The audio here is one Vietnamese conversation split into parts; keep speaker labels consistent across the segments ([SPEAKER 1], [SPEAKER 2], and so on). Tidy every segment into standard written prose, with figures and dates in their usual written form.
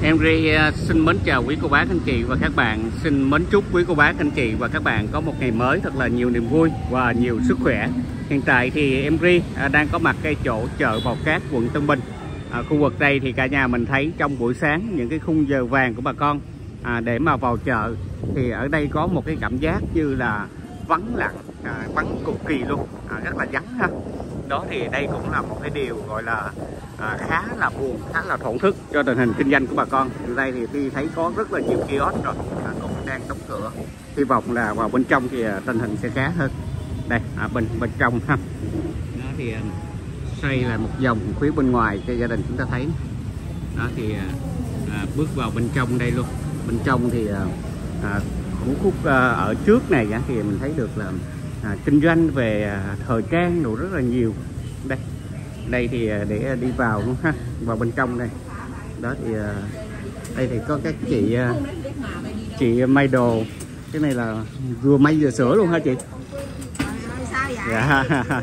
[SPEAKER 1] Em Ri xin mến chào quý cô bác anh chị và các bạn. Xin mến chúc quý cô bác anh chị và các bạn có một ngày mới thật là nhiều niềm vui và nhiều sức khỏe. Hiện tại thì em Ri đang có mặt cái chỗ chợ Bào Cát, quận Tân Bình. Khu vực đây thì cả nhà mình thấy trong buổi sáng những cái khung giờ vàng của bà con để mà vào chợ thì ở đây có một cái cảm giác như là vắng lặng, vắng cực kỳ luôn, rất là vắng ha. Đó thì đây cũng là một cái điều gọi là khá là buồn, khá là thổn thức cho tình hình kinh doanh của bà con. Từ đây thì Phi thấy có rất là nhiều kiosk rồi cũng đang đóng cửa. Hy vọng là vào bên trong thì tình hình sẽ khá hơn. Đây bên trong ha. Đó thì xoay là một vòng phía bên ngoài cho gia đình chúng ta thấy. Đó thì bước vào bên trong đây luôn. Bên trong thì khúc ở trước này thì mình thấy được là kinh doanh về thời trang đồ rất là nhiều. Đây thì để đi vào luôn ha, vào bên trong đây. Đó thì đây thì có các chị may đồ. Cái này là vừa may vừa sửa luôn hả chị? Dạ.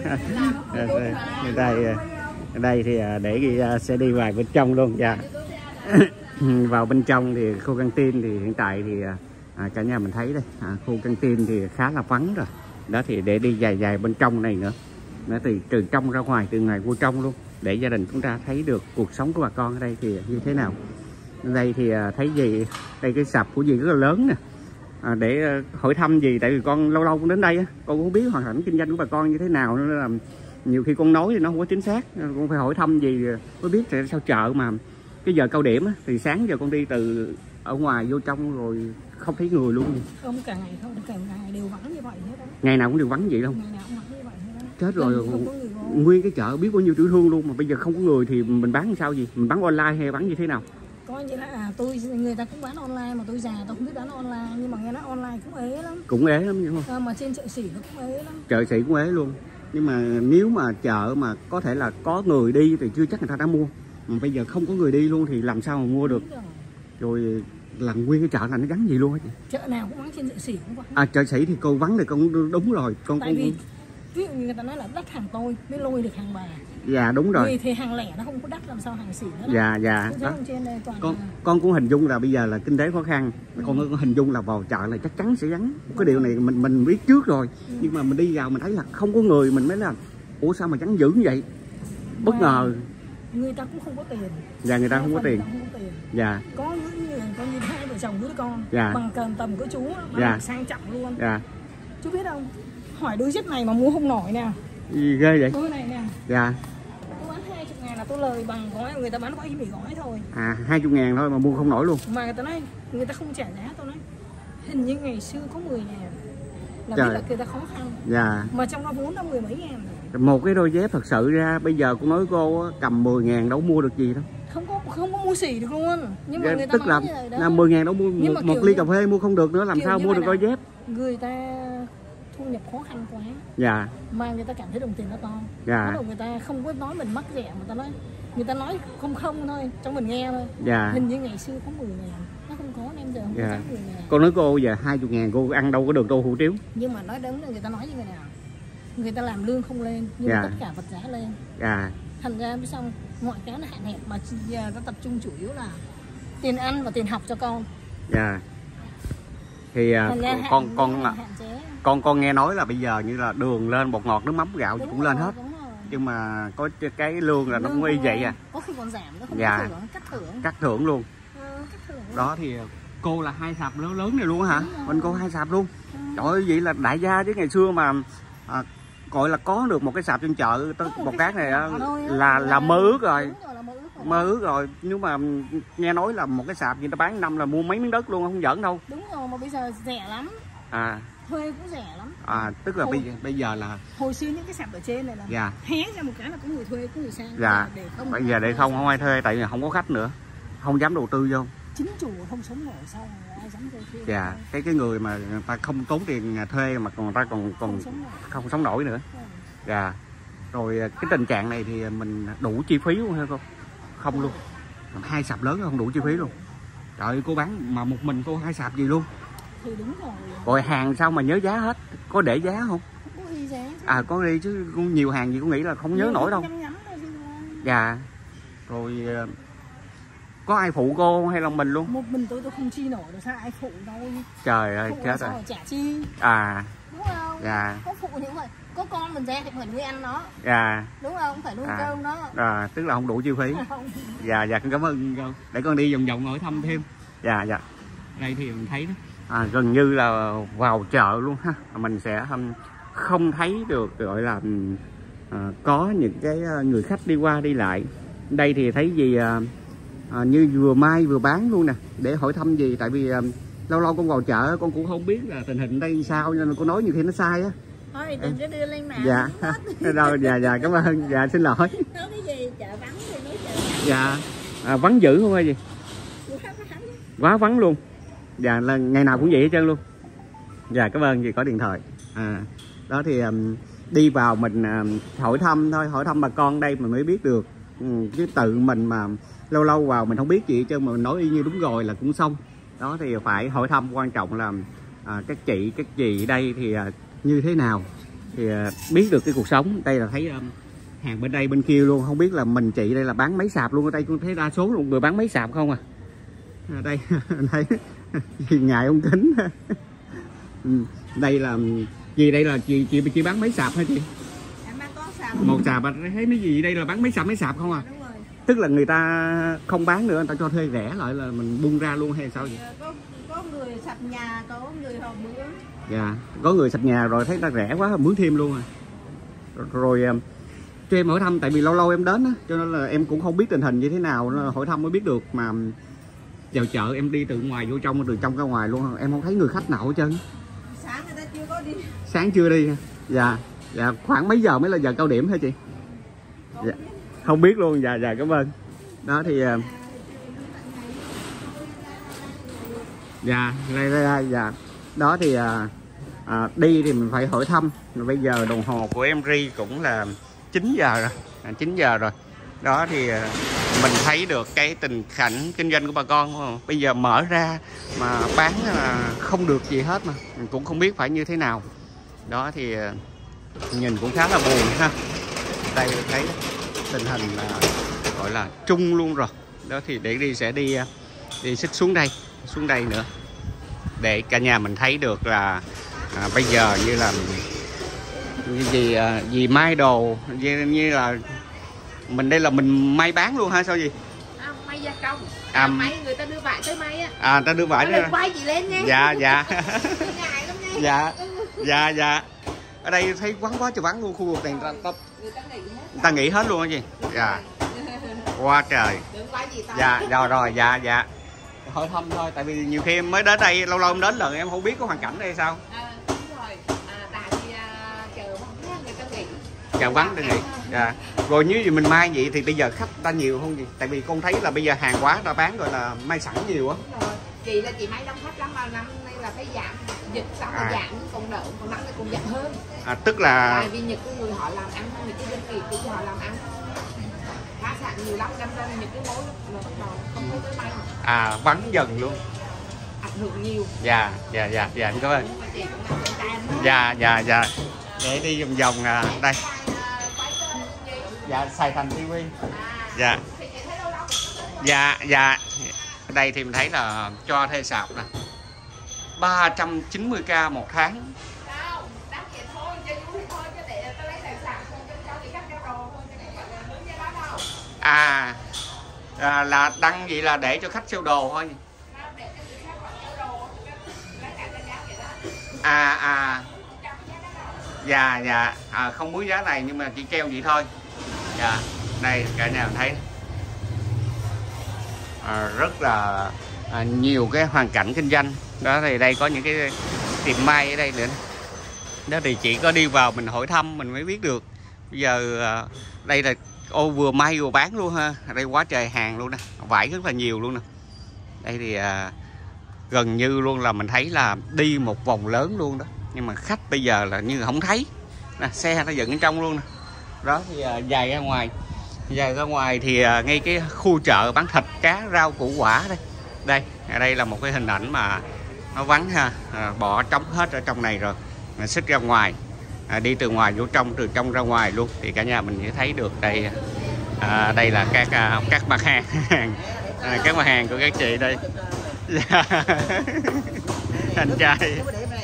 [SPEAKER 1] Đây thì để sẽ đi vào bên trong luôn. Dạ. Vào bên trong thì khu căng tin thì hiện tại thì cả nhà mình thấy đây, khu căng tin thì khá là vắng rồi. Đó thì để đi dài bên trong này nữa. Đó thì từ trong ra ngoài, từ ngoài vô trong luôn, để gia đình chúng ta thấy được cuộc sống của bà con ở đây thì như thế nào. Đây thì thấy gì, đây cái sạp của dì rất là lớn nè, để hỏi thăm gì, tại vì con lâu lâu cũng đến đây con cũng không biết hoàn cảnh kinh doanh của bà con như thế nào, nên là nhiều khi con nói thì nó không có chính xác, con phải hỏi thăm gì mới biết tại sao chợ mà cái giờ cao điểm thì sáng giờ con đi từ ở ngoài vô trong rồi không thấy người luôn.
[SPEAKER 2] Không, cả ngày không, cả ngày đều vắng như vậy hết đó.
[SPEAKER 1] Ngày nào cũng đều vắng vậy không?
[SPEAKER 2] Ngày nào cũng vắng như vậy hết đó.
[SPEAKER 1] Chết rồi, nguyên cái chợ biết bao nhiêu tiểu thương luôn mà bây giờ không có người thì mình bán làm sao gì? Mình bán online hay bán như thế nào?
[SPEAKER 2] Coi như là người ta cũng bán online mà tôi già tôi không biết bán online, nhưng mà nghe nói online cũng ế lắm.
[SPEAKER 1] Cũng ế lắm đúng không?
[SPEAKER 2] Mà trên chợ xỉ nó cũng ế lắm.
[SPEAKER 1] Chợ xỉ cũng ế luôn. Nhưng mà nếu mà chợ mà có thể là có người đi thì chưa chắc người ta đã mua. Mà bây giờ không có người đi luôn thì làm sao mà mua được? Rồi là nguyên cái chợ này nó gắn gì luôn á chị?
[SPEAKER 2] Chợ nào cũng vắng, trên chợ xỉ cũng vắng.
[SPEAKER 1] Chợ xỉ thì cô vắng thì con đúng rồi.
[SPEAKER 2] Tại vì ví dụ như người ta nói là đắt hàng tôi mới lôi được hàng bà.
[SPEAKER 1] Dạ đúng rồi.
[SPEAKER 2] Vì thì hàng lẻ nó không có đắt, làm sao hàng xỉ nó
[SPEAKER 1] đắt. Dạ.
[SPEAKER 2] Trên đây
[SPEAKER 1] con cũng hình dung là bây giờ là kinh tế khó khăn. Con có hình dung là vào chợ là chắc chắn sẽ vắng. Cái điều này mình biết trước rồi. Nhưng mà mình đi vào mình thấy là không có người, mình mới là ủa sao mà vắng dữ như vậy? Bất ngờ.
[SPEAKER 2] Người ta cũng không có tiền.
[SPEAKER 1] Dạ, người ta không có tiền. Dạ.
[SPEAKER 2] Có những người coi như hai vợ chồng đứa con,
[SPEAKER 1] dạ,
[SPEAKER 2] bằng tầm của chú
[SPEAKER 1] dạ,
[SPEAKER 2] sang trọng luôn.
[SPEAKER 1] Dạ.
[SPEAKER 2] Chú biết không? Hỏi đôi dép này mà mua không nổi nè.
[SPEAKER 1] Gì ghê vậy?
[SPEAKER 2] Đôi này nè.
[SPEAKER 1] Dạ.
[SPEAKER 2] Tôi bán 20.000 là tôi lời bằng gói, người ta bán có mì gói thôi.
[SPEAKER 1] 20.000 thôi mà mua không nổi luôn.
[SPEAKER 2] Mà người ta nói người ta không trả giá, tôi nói hình như ngày xưa có 10.000 là
[SPEAKER 1] trời,
[SPEAKER 2] biết là người ta khó khăn.
[SPEAKER 1] Dạ.
[SPEAKER 2] Mà trong đó vốn đã 10 mấy ngàn.
[SPEAKER 1] Một cái đôi dép thật sự ra bây giờ cô nói cô cầm 10.000 đâu mua được gì đâu.
[SPEAKER 2] Không có mua xỉ được luôn. Nhưng mà người ta
[SPEAKER 1] tức là 10.000 đâu mua một ly cà phê mua không được nữa, làm sao mua được đôi dép.
[SPEAKER 2] Người ta thu nhập khó khăn quá.
[SPEAKER 1] Dạ.
[SPEAKER 2] Mà người ta cảm thấy đồng tiền nó to.
[SPEAKER 1] Dạ.
[SPEAKER 2] Bắt đầu người ta không có nói mình mắc rẻ, người ta nói không thôi cho mình nghe thôi.
[SPEAKER 1] Dạ.
[SPEAKER 2] Hình như ngày xưa có 10.000, nó không có nên giờ không có 10.000.
[SPEAKER 1] Cô nói cô giờ 20.000 cô ăn đâu có được tô hủ tiếu.
[SPEAKER 2] Nhưng mà nói đúng là người ta nói như người nào, người ta làm lương không lên nhưng mà tất cả vật giá lên.
[SPEAKER 1] Dạ.
[SPEAKER 2] Thành ra biết xong mọi cái nó hạn hẹp, mà giờ nó tập trung chủ yếu là tiền ăn và tiền học cho con.
[SPEAKER 1] Dạ. Thì con nghe nói là bây giờ như là đường lên, bột ngọt, nước mắm, gạo cũng lên hết. Nhưng mà có cái lương là nó cũng y vậy à.
[SPEAKER 2] Có khi còn giảm, nó không
[SPEAKER 1] dạ, cắt thưởng luôn. Đó thì cô là 2 sạp lớn này luôn hả? Bên cô 2 sạp luôn. Trời ơi, vậy là đại gia chứ ngày xưa mà gọi là có được một cái sạp trên chợ Bào Cát này là mơ ước rồi. Mơ ước rồi. Nhưng mà nghe nói là một cái sạp người ta bán năm là mua mấy miếng đất luôn, không giỡn đâu.
[SPEAKER 2] Đúng rồi, mà bây giờ rẻ lắm. Thuê cũng rẻ lắm.
[SPEAKER 1] Tức là bây giờ là
[SPEAKER 2] hồi xưa những cái sạp ở trên này là hé ra một cái là có người thuê, có người sang.
[SPEAKER 1] Dạ. Bây giờ để không ai thuê, tại vì không có khách nữa, không dám đầu tư vô.
[SPEAKER 2] Chính chủ không sống nổi, sao ai dám thuê.
[SPEAKER 1] Dạ. Cái người mà người ta không tốn tiền thuê mà người ta còn không sống nổi nữa. Dạ. Rồi cái tình trạng này thì mình đủ chi phí luôn hay không? Không luôn. 2 sạp lớn không đủ chi phí luôn. Trời ơi, cô bán mà một mình cô 2 sạp gì luôn.
[SPEAKER 2] Thì đúng rồi.
[SPEAKER 1] Rồi hàng sao mà nhớ giá hết? Có để giá không?
[SPEAKER 2] Có ghi giá.
[SPEAKER 1] Có đi chứ nhiều hàng gì cũng nghĩ là không nhớ nổi đâu. Dạ. Rồi Có ai phụ cô không hay là mình luôn?
[SPEAKER 2] Một mình tôi không chi nổi được, sao ai phụ đâu.
[SPEAKER 1] Trời ơi,
[SPEAKER 2] Phụ
[SPEAKER 1] chết
[SPEAKER 2] sao
[SPEAKER 1] rồi.
[SPEAKER 2] mà trả chi.
[SPEAKER 1] À.
[SPEAKER 2] Đúng không?
[SPEAKER 1] Dạ.
[SPEAKER 2] Có phụ thì phải, có con mình ra thì phải nuôi ăn nó.
[SPEAKER 1] Dạ.
[SPEAKER 2] Đúng không? Phải nuôi cơm nó.
[SPEAKER 1] Tức là không đủ chi phí. Dạ, dạ, con cảm ơn cô. Để con đi vòng vòng hỏi thăm thêm. Dạ, dạ. Đây thì mình thấy đó, gần như là vào chợ luôn ha. Mình sẽ không thấy được gọi là có những cái người khách đi qua đi lại. Đây thì thấy gì như vừa mai vừa bán luôn nè, để hỏi thăm gì. Tại vì lâu lâu con vào chợ con cũng không biết là tình hình đây sao, nên con nói nhiều khi nó sai á.
[SPEAKER 2] Thôi đừng có đưa lên mạng.
[SPEAKER 1] Dạ. Đâu, dạ, dạ, cảm ơn. Dạ, xin lỗi.
[SPEAKER 2] Nói cái gì, chợ vắng thì nói chợ vắng.
[SPEAKER 1] Dạ. Vắng dữ không hay gì? Quá vắng luôn. Dạ, là ngày nào cũng vậy hết trơn luôn. Dạ, cảm ơn, vì có điện thoại. Đó thì đi vào mình hỏi thăm thôi, hỏi thăm bà con đây mình mới biết được. Chứ tự mình mà lâu lâu vào mình không biết gì hết trơn, mà mình nói y như đúng rồi là cũng xong. Đó thì phải hỏi thăm, quan trọng là các chị, các dì đây thì như thế nào, thì biết được cái cuộc sống. Đây là thấy hàng bên đây bên kia luôn, không biết là mình chị đây là bán mấy sạp luôn. Ở đây con thấy đa số luôn người bán mấy sạp không à. Đây thấy ngại ông kính. Đây là gì, đây là chị bán mấy sạp hả chị?
[SPEAKER 2] Em bán có sạp.
[SPEAKER 1] Một sạp thấy mấy gì đây là bán mấy sạp không à?
[SPEAKER 2] Đúng rồi.
[SPEAKER 1] Tức là người ta không bán nữa, người ta cho thuê rẻ lại là mình buông ra luôn hay sao vậy?
[SPEAKER 2] Có người sạp nhà, có người họ mướn.
[SPEAKER 1] Dạ, có người sạp nhà rồi thấy ta rẻ quá mướn thêm luôn à. Rồi cho em hỏi thăm, tại vì lâu lâu em đến á, cho nên là em cũng không biết tình hình như thế nào, nên là hỏi thăm mới biết được. Mà vào chợ em đi từ ngoài vô trong, từ trong ra ngoài luôn, em không thấy người khách nào hết trơn.
[SPEAKER 2] Sáng người ta chưa có đi.
[SPEAKER 1] Sáng chưa đi. Dạ, dạ, khoảng mấy giờ mới là giờ cao điểm hả chị? Dạ, không biết luôn. Dạ, dạ, cảm ơn. Đó thì dạ, đây, dạ. Đó thì đi thì mình phải hỏi thăm. Bây giờ đồng hồ của em ri cũng là 9 giờ rồi. 9 giờ rồi. Đó thì mình thấy được cái tình cảnh kinh doanh của bà con. Bây giờ mở ra mà bán không được gì hết, mà mình cũng không biết phải như thế nào. Đó thì nhìn cũng khá là buồn ha. Đây thấy tình hình gọi là chung luôn rồi. Đó thì để đi sẽ đi xích xuống đây nữa, để cả nhà mình thấy được là bây giờ như là gì may đồ, như là mình đây là mình may bán luôn ha, sao gì?
[SPEAKER 2] May gia công. May người ta đưa vải tới may á.
[SPEAKER 1] Ta đưa vải
[SPEAKER 2] lên quay chị lên nha.
[SPEAKER 1] Dạ, dạ.
[SPEAKER 2] Ngại lắm nha.
[SPEAKER 1] Dạ, dạ. Ở đây thấy vắng quá trời vắng luôn, khu vực này người ta nghỉ hết luôn á chị. Dạ. Quá trời. Dạ, rồi, dạ, dạ. Hỏi thăm thôi, tại vì nhiều khi em mới đến đây, lâu lâu em đến lần em không biết có hoàn cảnh đây sao.
[SPEAKER 2] Đúng rồi. Tại vì chợ vắng người ta nghỉ.
[SPEAKER 1] Chợ vắng người ta nghỉ. Dạ. Rồi như gì mình may vậy thì bây giờ khách ta nhiều không gì? Tại vì con thấy là bây giờ hàng hóa ta bán gọi là may sẵn nhiều á.
[SPEAKER 2] Chị là chị may đông khách lắm, mà năm nay là cái giảm dịch xong rồi giảm còn đỡ, còn năm nay còn giảm hơn.
[SPEAKER 1] Tức là
[SPEAKER 2] tại vì Nhật cái người họ làm ăn, người cái doanh nghiệp của họ làm ăn phá sản nhiều lắm, đâm ra những cái mối là bắt đầu không có tới may.
[SPEAKER 1] Vắng dần luôn.
[SPEAKER 2] Ảnh hưởng nhiều.
[SPEAKER 1] Dạ, em cảm ơn. Dạ, dạ. Để đi vòng vòng đây. Dạ, Sài Thành TV. Dạ. Dạ. Ở đây thì mình thấy là cho thuê sạp nè. 390k một tháng. Là đăng vậy là để cho khách sale đồ thôi. Dạ. Không muốn giá này nhưng mà chỉ treo vậy thôi. Dạ. Đây cả nhà mình thấy rất là nhiều cái hoàn cảnh kinh doanh. Đó thì đây có những cái tiệm may ở đây nữa. Đó thì chỉ có đi vào mình hỏi thăm mình mới biết được. Bây giờ đây là vừa may vừa bán luôn ha. Ở đây quá trời hàng luôn nè, vải rất là nhiều luôn nè. Đây thì gần như luôn là mình thấy là đi một vòng lớn luôn đó, nhưng mà khách bây giờ là như không thấy nè, xe nó dựng ở trong luôn nè. Đó thì dài ra ngoài thì ngay cái khu chợ bán thịt cá rau củ quả đây, ở đây là một cái hình ảnh mà nó vắng ha, bỏ trống hết ở trong này rồi, mình xích ra ngoài, đi từ ngoài vô trong, từ trong ra ngoài luôn, thì cả nhà mình sẽ thấy được đây. Đây là các mặt hàng các mặt hàng của các chị đây. Anh trai.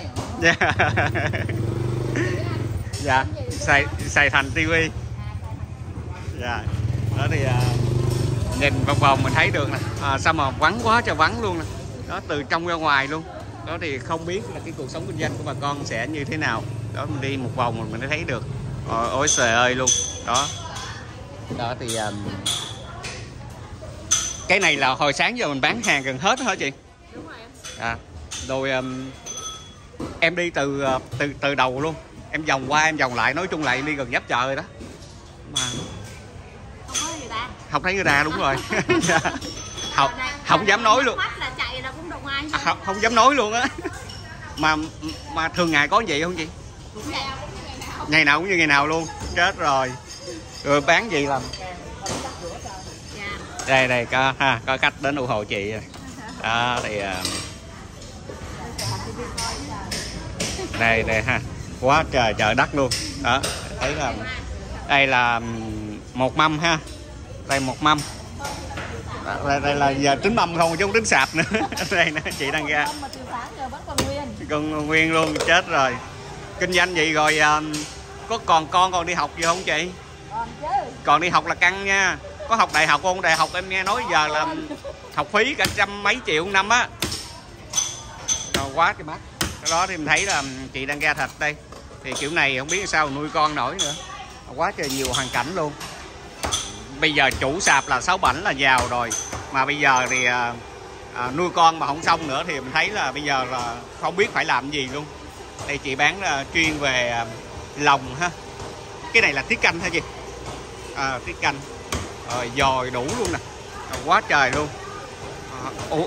[SPEAKER 1] Dạ, xài thành tivi. Dạ, đó thì nhìn vòng vòng mình thấy được nè. Sao mà vắng quá trời vắng luôn nè. Đó, từ trong ra ngoài luôn. Đó thì không biết là cái cuộc sống kinh doanh của bà con sẽ như thế nào. Đó, mình đi một vòng mình mới thấy được. Ôi trời ơi luôn. Đó. Đó thì cái này là hồi sáng giờ mình bán hàng gần hết hả chị?
[SPEAKER 2] Đúng rồi em.
[SPEAKER 1] Rồi em đi từ đầu luôn. Em vòng qua em vòng lại, nói chung lại đi gần giáp chợ rồi đó. Mà không thấy người ta đúng rồi. Không dám nói luôn. Không dám nói luôn á. Mà thường ngày có vậy không chị? Ngày nào cũng như ngày nào luôn. Chết rồi. Rồi bán gì làm? Đây có khách đến ủng hộ chị. Đó thì đây ha. Quá trời chợ đất luôn. Đó, thấy là đây là một mâm ha. Đây một mâm. Đây là giờ tính mâm không chứ không tính sạp nữa. Đây nè, chị đang ra. Còn nguyên luôn, chết rồi. Kinh doanh vậy rồi có con còn đi học gì không chị? Còn đi học là căng nha. Có học đại học không? Đại học em nghe nói giờ là học phí cả trăm mấy triệu một năm á. Quá trời mắc. Cái đó thì mình thấy là chị đang ra thịt đây. Thì kiểu này không biết sao nuôi con nổi nữa. Quá trời nhiều hoàn cảnh luôn. Bây giờ chủ sạp là 6-7 là giàu rồi. Mà bây giờ thì nuôi con mà không xong nữa thì mình thấy là bây giờ là không biết phải làm gì luôn. Đây chị bán chuyên về lòng ha. Cái này là tiết canh hả chị? Tiết canh. Rồi dồi đủ luôn nè. Quá trời luôn. Ủa,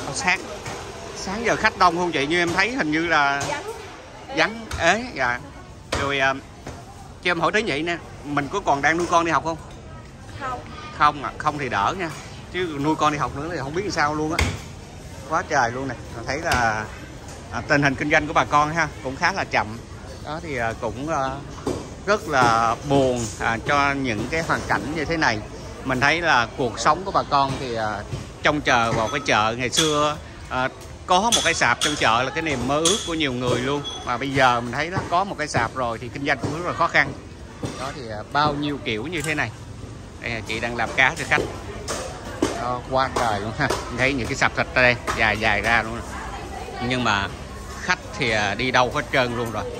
[SPEAKER 1] sáng giờ khách đông không chị? Như em thấy hình như là vắng ế. Dạ. Rồi cho em hỏi tới vậy nè, mình có còn đang nuôi con đi học không? Không không thì đỡ nha. Chứ nuôi con đi học nữa thì không biết làm sao luôn á. Quá trời luôn nè. Thấy là tình hình kinh doanh của bà con ha cũng khá là chậm. Đó thì cũng rất là buồn cho những cái hoàn cảnh như thế này. Mình thấy là cuộc sống của bà con thì trông chờ vào cái chợ. Ngày xưa có một cái sạp trong chợ là cái niềm mơ ước của nhiều người luôn. Mà bây giờ mình thấy nó có một cái sạp rồi thì kinh doanh cũng rất là khó khăn. Đó thì bao nhiêu kiểu như thế này. Đây là chị đang làm cá cho khách. Đó, quá trời luôn ha. Mình thấy những cái sạp thịt ở đây dài ra luôn. Nhưng mà khách thì đi đâu hết trơn luôn rồi.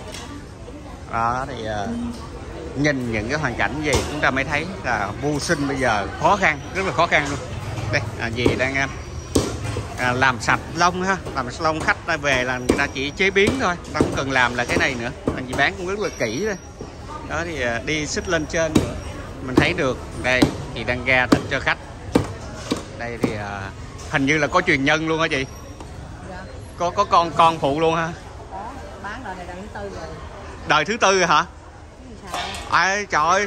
[SPEAKER 1] Đó thì nhìn những cái hoàn cảnh gì chúng ta mới thấy là mưu sinh bây giờ khó khăn, rất là khó khăn luôn. Đây dì đang làm sạch lông ha, làm sạch lông khách về là người ta chỉ chế biến thôi, ta không cần làm là cái này nữa. Dì bán cũng rất là kỹ đây. Đó thì đi xích lên trên nữa mình thấy được. Đây chị đang ra thịt cho khách. Đây thì hình như là có truyền nhân luôn hả chị? Dạ. Có con phụ luôn ha?
[SPEAKER 2] Có, bán đời này đời thứ tư rồi.
[SPEAKER 1] Đời thứ tư hả? Ai trời ơi,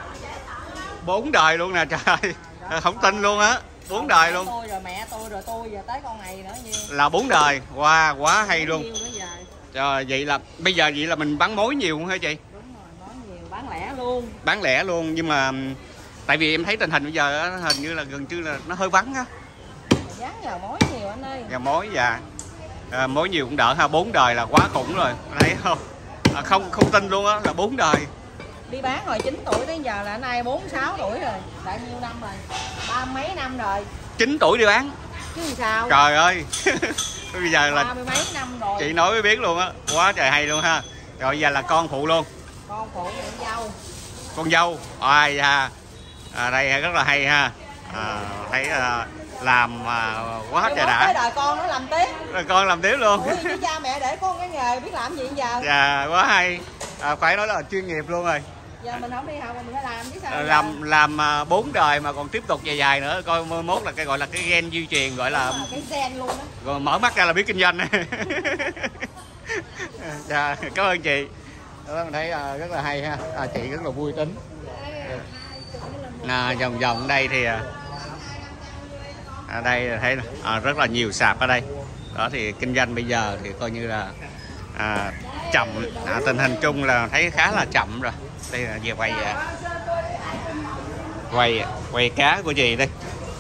[SPEAKER 1] 4 đời luôn nè trời. Không tin luôn á. 4 đời luôn.
[SPEAKER 2] Tôi rồi mẹ tôi rồi tôi giờ tới con này nữa nhiêu.
[SPEAKER 1] Là 4 đời. Wow, quá hay luôn. Trời, vậy là bây giờ vậy là mình bán mối nhiều không hả chị?
[SPEAKER 2] Đúng rồi, mối nhiều, bán lẻ luôn.
[SPEAKER 1] Bán lẻ luôn, nhưng mà tại vì em thấy tình hình bây giờ hình như là gần như là nó hơi vắng á.
[SPEAKER 2] Vắng giờ mối nhiều anh ơi.
[SPEAKER 1] Giờ mối mối nhiều cũng đỡ ha. 4 đời là quá khủng rồi, thấy không? Không tin luôn á là 4 đời.
[SPEAKER 2] Đi bán hồi 9 tuổi đến giờ là nay 46 tuổi rồi. Đã nhiêu năm rồi? 30 mấy năm rồi.
[SPEAKER 1] 9 tuổi đi bán.
[SPEAKER 2] Chứ sao?
[SPEAKER 1] Trời ơi. Bây giờ là
[SPEAKER 2] 30 mấy năm rồi.
[SPEAKER 1] Chị nói mới biết luôn á. Quá trời hay luôn ha. Rồi giờ là con phụ luôn.
[SPEAKER 2] Con phụ con dâu.
[SPEAKER 1] Con dâu. Ai da. Đây rất là hay ha. Thấy làm quá trời đã.
[SPEAKER 2] Đời con nó làm tiếp.
[SPEAKER 1] Rồi con làm tiếp luôn.
[SPEAKER 2] Ủa, chứ cha mẹ để con cái nghề biết làm gì giờ.
[SPEAKER 1] Dạ quá hay. Phải nói là chuyên nghiệp luôn rồi.
[SPEAKER 2] Giờ mình không đi học mình phải làm chứ sao.
[SPEAKER 1] Làm 4 đời mà còn tiếp tục dài nữa, coi mốt là cái gọi là cái gen di truyền, gọi là
[SPEAKER 2] cái gen luôn đó. Rồi
[SPEAKER 1] mở mắt ra là biết kinh doanh. Dạ, cảm ơn chị. Đó, mình thấy rất là hay ha. Chị rất là vui tính. Vòng đây thì đây thấy rất là nhiều sạp ở đây. Đó thì kinh doanh bây giờ thì coi như là chậm. Tình hình chung là thấy khá là chậm rồi. Đây là về quay cá của chị đây.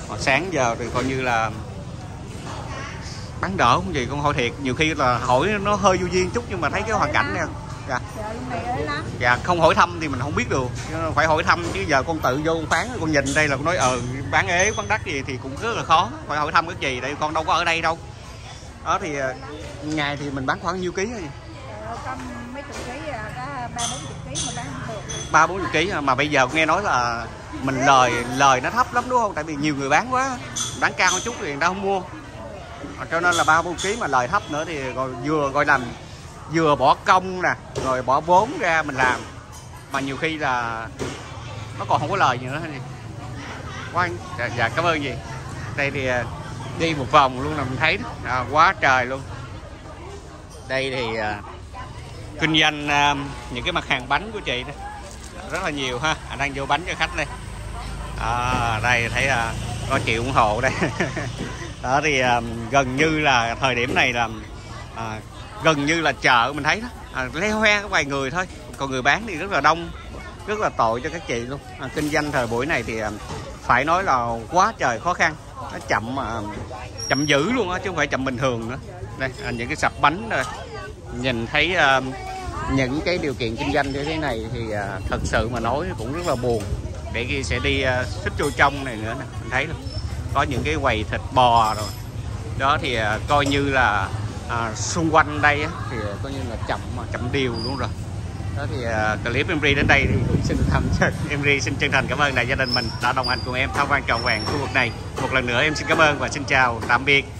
[SPEAKER 1] Sáng giờ thì coi như là bán đỡ không gì, con hỏi thiệt, nhiều khi là hỏi nó hơi vô duyên chút nhưng mà thấy cái hoàn cảnh nè. Dạ không hỏi thăm thì mình không biết được, phải hỏi thăm chứ giờ con tự vô con phán, con nhìn đây là con nói bán ế bán đắt gì thì cũng rất là khó, phải hỏi thăm cái gì đây, con đâu có ở đây đâu. Đó thì ngày thì mình bán khoảng nhiêu ký vậy?
[SPEAKER 2] Mấy chục ký, có 3-40 ký mà bán không được.
[SPEAKER 1] 3-40 ký mà bây giờ nghe nói là mình lời nó thấp lắm đúng không? Tại vì nhiều người bán quá, bán cao một chút thì người ta không mua. Cho nên là 30 kg mà lời thấp nữa thì vừa gọi làm vừa bỏ công nè, rồi bỏ vốn ra mình làm mà nhiều khi là nó còn không có lời gì nữa. Quá dạ cảm ơn gì. Đây thì đi một vòng luôn là mình thấy đó, quá trời luôn. Đây thì kinh doanh những cái mặt hàng bánh của chị đó, rất là nhiều ha. Anh đang vô bánh cho khách đây. Đây thấy có chị ủng hộ đây. Đó thì gần như là thời điểm này là gần như là chợ mình thấy đó le hoe có vài người thôi, còn người bán thì rất là đông, rất là tội cho các chị luôn. Kinh doanh thời buổi này thì phải nói là quá trời khó khăn, nó chậm dữ luôn á chứ không phải chậm bình thường nữa. Đây những cái sạp bánh đây, nhìn thấy những cái điều kiện kinh doanh như thế này thì thật sự mà nói cũng rất là buồn. Để kia sẽ đi xích vô trong này nữa nè, mình thấy luôn có những cái quầy thịt bò rồi đó thì coi như là xung quanh đây á, thì coi như là chậm điều luôn rồi. Đó thì clip Emry đến đây thì cũng xin Emry xin chân thành cảm ơn đại gia đình mình đã đồng hành cùng em tham quan trọn vẹn khu vực này. Một lần nữa em xin cảm ơn và xin chào tạm biệt.